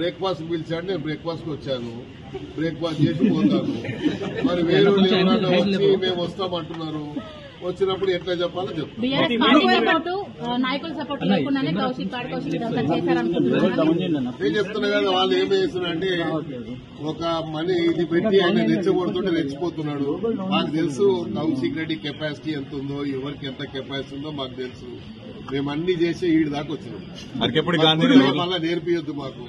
Breakfast పిలిచాడు, నేను breakfast కు వచ్చాను, బ్రేక్ఫాస్ట్ చేసి పోతాను. మరి వేరే వాళ్ళు ఎవరన్నా వచ్చి మేము వస్తామంటున్నారు, వచ్చినప్పుడు ఎట్లా చెప్పాలో చెప్తాను. నేను చెప్తున్నా కదా, వాళ్ళు ఏం చేస్తున్నారంటే ఒక మనీ ఇది పెట్టి ఆయన రెచ్చగొడుతుంటే రెచ్చిపోతున్నాడు. మాకు తెలుసు కౌశిక్ రెడ్డి కెపాసిటీ ఎంత ఉందో, ఎవరికి ఎంత కెపాసిటీ ఉందో మాకు తెలుసు. మేము అన్ని చేసి ఈడి దాకా వచ్చినాం. మళ్ళా నేర్పియొద్దు మాకు,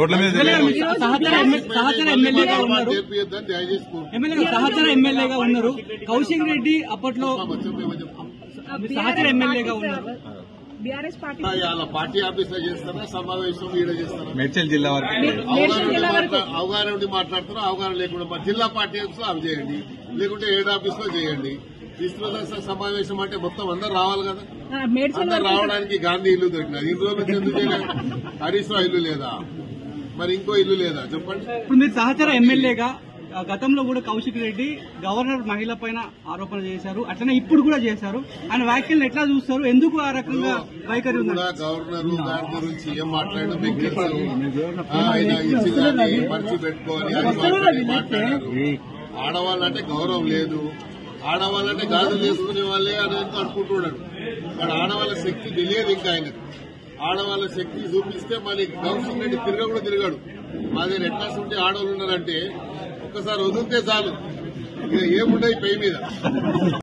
నేర్పియొద్దని దయచేసి సహచర ఎమ్మెల్యేగా ఉన్నారు కౌశిక్ రెడ్డి. అప్పట్లో సహచర ఎమ్మెల్యేగా ఉన్నారు. వాళ్ళ పార్టీ ఆఫీస్ లో చేస్తారా, సమావేశం ఈడ చేస్తారా? మేడ్చల్ జిల్లా అవగాహన ఉండి మాట్లాడుతారా, అవగాహన లేకుండా జిల్లా పార్టీ ఆఫీస్ లో అవి చేయండి, లేకుంటే ఏడు ఆఫీస్ లో చేయండి. విస్తృత సమావేశం అంటే మొత్తం అందరు రావాలి కదా. అందరు రావడానికి గాంధీ ఇల్లు దొరికినది. ఇన్ని రోజులు ఎందుకు చేయలేదు? హరీష్ రావు ఇల్లు లేదా, మరి ఇంకో ఇల్లు లేదా చెప్పండి. ఇప్పుడు మీరు సహచర ఎమ్మెల్యేగా గతంలో కూడా కౌశిక్ రెడ్డి గవర్నర్ మహిళ పైన ఆరోపణ చేశారు, అట్లనే ఇప్పుడు కూడా చేశారు. ఆయన వ్యాఖ్యలను ఎట్లా చూస్తారు? ఎందుకు ఆ రకంగా వైఖరి ఉంది? గవర్నర్ దాని గురించి ఏం మాట్లాడడం మీకు తెలుసు. ఆయన ఇచ్చి మర్చి పెట్టుకోవాలి అని మాట్లాడారు. ఆడవాళ్ళంటే గౌరవం లేదు, ఆడవాళ్ళంటే గాజులు చేసుకునే వాళ్ళే అని అనుకుంటున్నాడు. కానీ ఆడవాళ్ళ శక్తి తెలియదు ఇంకా ఆయనకు. ఆడవాళ్ళ శక్తి చూపిస్తే మళ్ళీ కౌశిక్ రెడ్డి కూడా తిరగాడు. మా దగ్గర ఎట్లా ఉంటే ఆడవాళ్ళు ఉన్నారంటే ఒక్కసారి వదిలితే చాలు, ఇక ఏముండయి పై మీద.